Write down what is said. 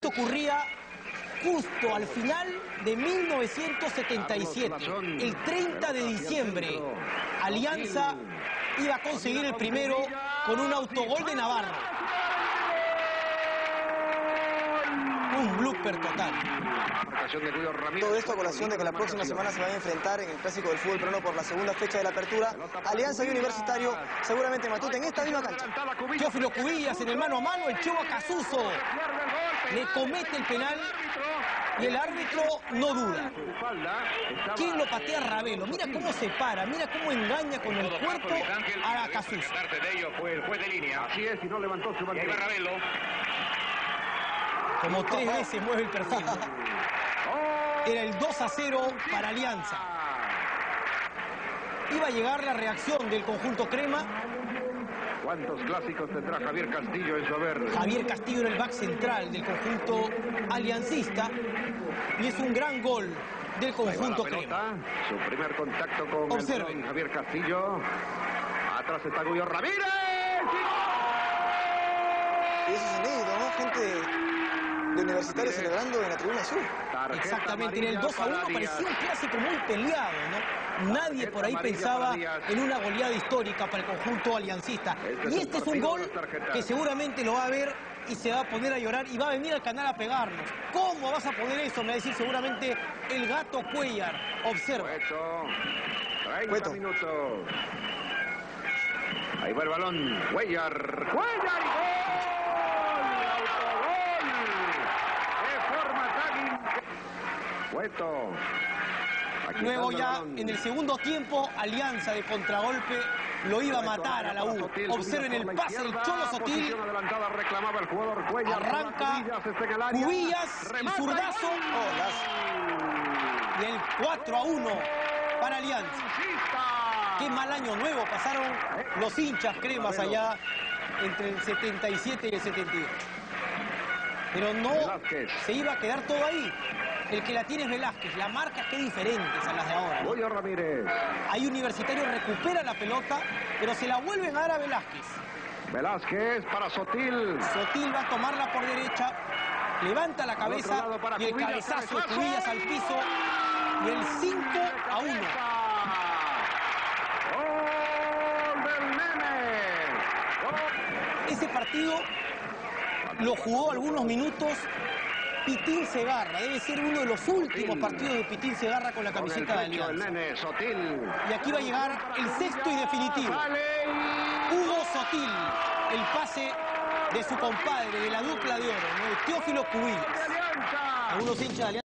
Esto ocurría justo al final de 1977, el 30 de diciembre. Alianza iba a conseguir el primero con un autogol de Navarro. Un blooper total. Todo esto a colación de que la próxima semana se van a enfrentar en el Clásico del Fútbol Peruano por la segunda fecha de la apertura. Alianza y Universitario, seguramente Matute, en esta misma cancha. Teófilo Cubillas en el mano a mano, el Chova Casuso le comete el penal y el árbitro no duda. ¿Quién lo patea? Ravelo. Mira cómo se para, mira cómo engaña con el cuerpo a Casuso. Parte de ello fue el juez de línea. Así es, y no levantó su bandera. Ravelo. Como 3 veces mueve el perfil. Era el 2-0 para Alianza. Iba a llegar la reacción del conjunto crema. ¿Cuántos clásicos tendrá Javier Castillo en su haber? Javier Castillo era el back central del conjunto aliancista. Y es un gran gol del conjunto crema. Su primer contacto con Observe. el Javier Castillo. Atrás está Guyo Ramírez. Y eso es inédito, ¿no? Gente de Universitario celebrando en la tribuna sur. Exactamente, en el 2-1 parecía un clásico muy peleado, ¿no? Nadie por ahí pensaba en una goleada histórica para el conjunto aliancista. Y este es un gol que seguramente lo va a ver y se va a poner a llorar y va a venir al canal a pegarnos. ¿Cómo vas a poner eso? Me va a decir seguramente el Gato Cuellar. Observa. 30 minutos. Ahí va el balón. Cuellar. ¡Cuellar! Cueto. Luego ya en el segundo tiempo, Alianza de contragolpe lo iba a matar a la U. Observen el pase del Cholo Sotil. Arranca Cubillas, el zurdazo. Y el 4-1 para Alianza. Qué mal año nuevo pasaron los hinchas cremas allá entre el 77 y el 78. Pero no se iba a quedar todo ahí. El que la tiene es Velázquez. La marca qué diferentes a las de ahora. Guyo Ramírez. Ahí Universitario recupera la pelota, pero se la vuelven a dar a Velázquez. Velázquez para Sotil. Sotil va a tomarla por derecha, levanta la cabeza y el cabezazo de Cubillas al piso. Y el 5-1. ¡Gol del Nene! Ese partido lo jugó algunos minutos Pitín Segarra. Debe ser uno de los últimos partidos de Pitín Segarra con la camiseta de Alianza. Y aquí va a llegar el sexto y definitivo. Hugo Sotil, el pase de su compadre, de la dupla de oro, ¿no? De Teófilo Cubillas. Algunos hinchas de Alianza